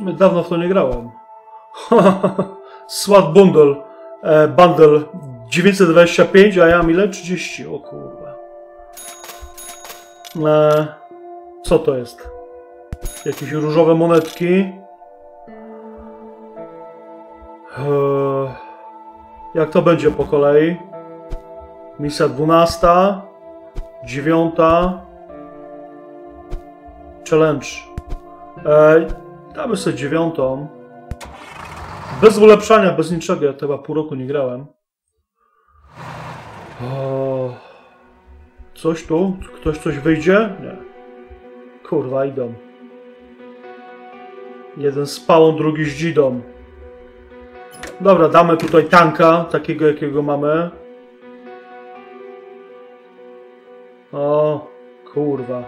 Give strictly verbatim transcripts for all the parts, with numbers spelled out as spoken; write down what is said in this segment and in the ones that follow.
sumie dawno w to nie grałem. SWAT Bundle. E, bundle dziewięćset dwadzieścia pięć, a ja mam ile? trzydzieści. O kurwa. E, co to jest? Jakieś różowe monetki. E, jak to będzie po kolei? Misja dwunasta. dziewiąta. Challenge. E, damy sobie dziewiątą. Bez ulepszania, bez niczego. Ja chyba pół roku nie grałem. O, coś tu? Ktoś coś wyjdzie? Nie. Kurwa, idą. Jeden spałą, drugi z dzidą. Dobra, damy tutaj tanka, takiego jakiego mamy. O, kurwa.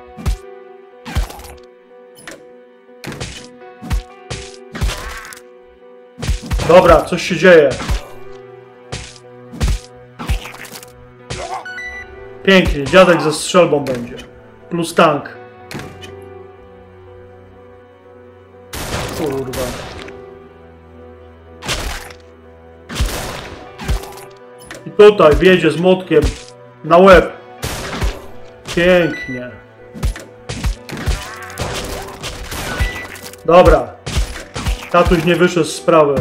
Dobra, coś się dzieje. Pięknie, dziadek ze strzelbą będzie. Plus tank. Kurwa. I tutaj wjedzie z młotkiem na łeb. Pięknie. Dobra. Tatuś nie wyszedł z sprawy.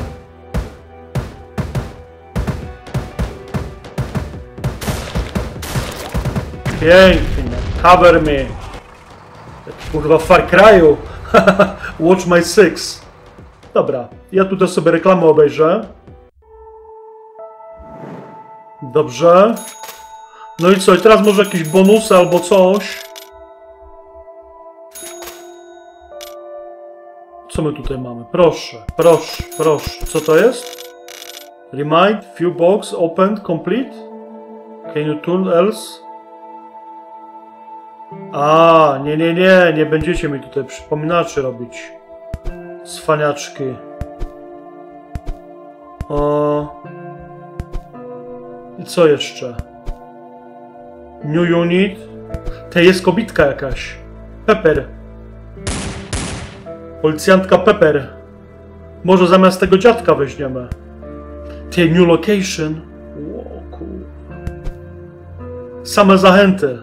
Pięknie. Cover me. Kurwa w Far Cry'u. Watch my six. Dobra. Ja tutaj sobie reklamę obejrzę. Dobrze. No i co? I teraz może jakieś bonusy albo coś. Co my tutaj mamy? Proszę, proszę, proszę. Co to jest? Remind, few box, opened, complete. Can you turn else? A, nie, nie, nie, nie będziecie mi tutaj przypominaczy robić. Cwaniaczki. O. I co jeszcze? New unit. To jest kobitka jakaś. Pepper. Policjantka Pepper. Może zamiast tego dziadka weźmiemy. Tej new location. O kurwa. Same zachęty.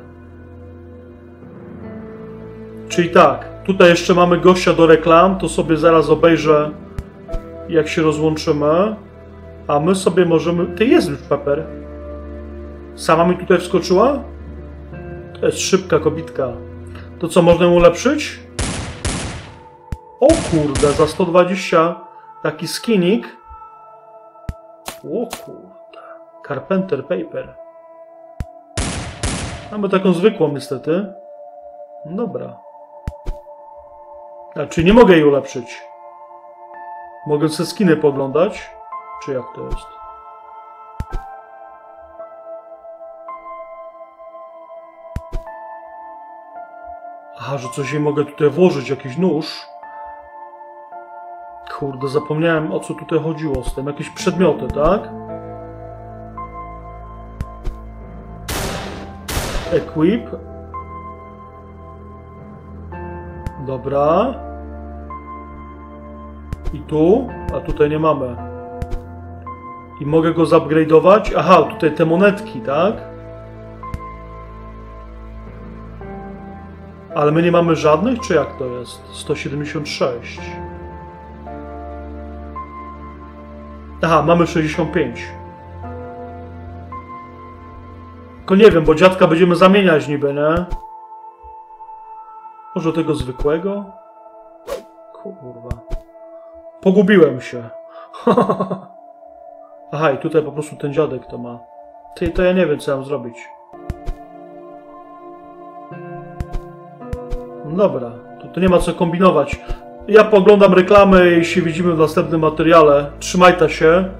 Czyli tak, tutaj jeszcze mamy gościa do reklam, to sobie zaraz obejrzę, jak się rozłączymy. A my sobie możemy... Ty jest już Pepper. Sama mi tutaj wskoczyła? To jest szybka kobitka. To co, można ją ulepszyć? O kurde, za sto dwadzieścia taki skinik. O kurde. Carpenter Paper. Mamy taką zwykłą niestety. Dobra. A czy nie mogę jej ulepszyć? Mogę sobie skiny poglądać? Czy jak to jest? Aha, że coś jej mogę tutaj włożyć, jakiś nóż. Kurde, zapomniałem o co tutaj chodziło z tym. Jakieś przedmioty, tak? Equip. Dobra. I tu? A tutaj nie mamy. I mogę go zupgrade'ować? Aha, tutaj te monetki, tak? Ale my nie mamy żadnych, czy jak to jest? sto siedemdziesiąt sześć. Aha, mamy sześćdziesiąt pięć. Tylko nie wiem, bo dziadka będziemy zamieniać niby, nie? Może tego zwykłego? Kurwa. Pogubiłem się. Aha, i tutaj po prostu ten dziadek to ma. Ty, to ja nie wiem, co mam zrobić. Dobra, to, to nie ma co kombinować. Ja poglądam reklamy i się widzimy w następnym materiale. Trzymajcie się.